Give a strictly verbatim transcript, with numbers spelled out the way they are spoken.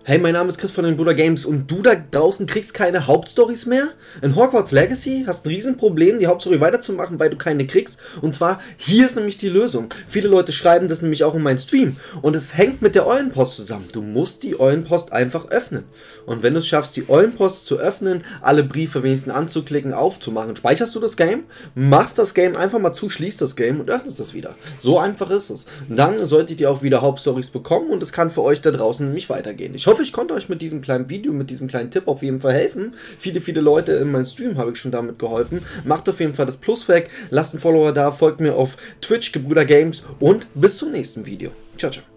Hey, mein Name ist Chris von den Bruder Games und du da draußen kriegst keine Hauptstories mehr? In Hogwarts Legacy hast ein Riesenproblem, die Hauptstory weiterzumachen, weil du keine kriegst. Und zwar, hier ist nämlich die Lösung. Viele Leute schreiben das nämlich auch in meinen Stream. Und es hängt mit der Eulenpost zusammen. Du musst die Eulenpost einfach öffnen. Und wenn du es schaffst, die Eulenpost zu öffnen, alle Briefe wenigstens anzuklicken, aufzumachen, speicherst du das Game, machst das Game einfach mal zu, schließt das Game und öffnest es wieder. So einfach ist es. Dann solltet ihr auch wieder Hauptstories bekommen und es kann für euch da draußen nämlich weitergehen. Ich hoffe, ich konnte euch mit diesem kleinen Video, mit diesem kleinen Tipp auf jeden Fall helfen. Viele, viele Leute in meinem Stream habe ich schon damit geholfen. Macht auf jeden Fall das Plus weg, lasst einen Follower da, folgt mir auf Twitch, Gebrüder Games und bis zum nächsten Video. Ciao, ciao.